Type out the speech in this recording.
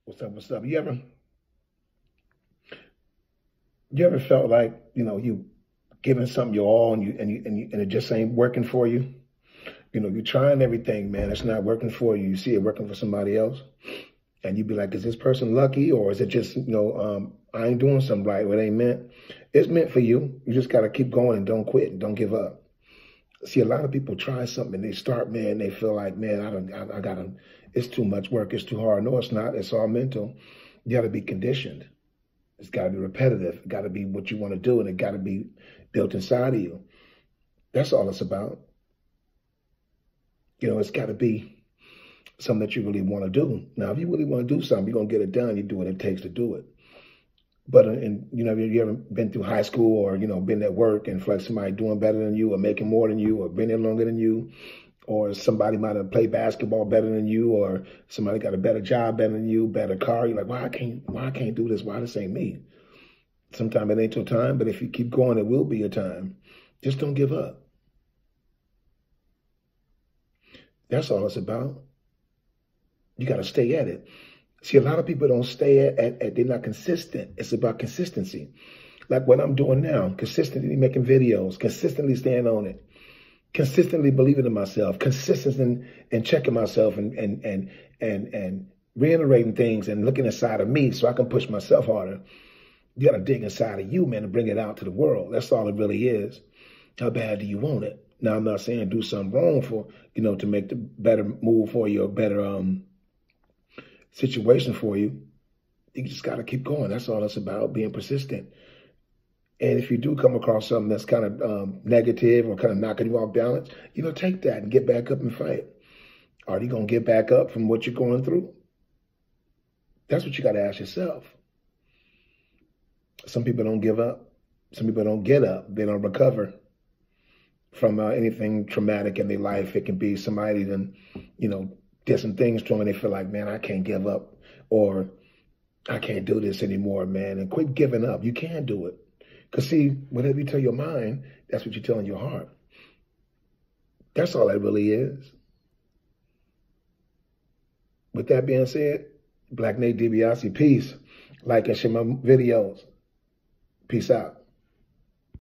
What's up? What's up? You ever felt like you giving something your all and it just ain't working for you? You're trying everything, man. It's not working for you. You see it working for somebody else, and you be like, "Is this person lucky, or is it just I ain't doing something right? What ain't meant? It's meant for you. You just gotta keep going and don't quit and don't give up." See, a lot of people try something, they start, man. They feel like, man, I gotta. It's too much work. It's too hard. No, it's not. It's all mental. You gotta be conditioned. It's got to be repetitive. It got to be what you want to do, and it got to be built inside of you. That's all it's about. It's got to be something that you really want to do. Now, if you really want to do something, you're going to get it done. You do what it takes to do it. But, you ever been through high school or, been at work and feel like somebody doing better than you or making more than you or been there longer than you, or somebody might have played basketball better than you, or somebody got a better job better than you, better car. You're like, why I can't do this? Why this ain't me? Sometimes it ain't your time, but if you keep going, it will be your time. Just don't give up. That's all it's about. You got to stay at it. See, a lot of people don't stay at they're not consistent. It's about consistency. Like what I'm doing now, consistently making videos, consistently staying on it, consistently believing in myself, consistent in checking myself and reiterating things and looking inside of me so I can push myself harder. You got to dig inside of you, man, and bring it out to the world. That's all it really is. How bad do you want it? Now, I'm not saying do something wrong for, to make the better move for you, or better situation for you. You just got to keep going. That's all it's about, being persistent. And if you do come across something that's kind of negative or kind of knocking you off balance, take that and get back up and fight. Are you going to get back up from what you're going through? That's what you got to ask yourself. Some people don't give up. Some people don't get up. They don't recover from anything traumatic in their life. It can be somebody that, did some things to them and they feel like, man, I can't give up, or I can't do this anymore, man. And quit giving up. You can do it. Because see, whatever you tell your mind, that's what you're telling your heart. That's all that really is. With that being said, Black Nate DiBiase, peace. Like and share my videos. Peace out.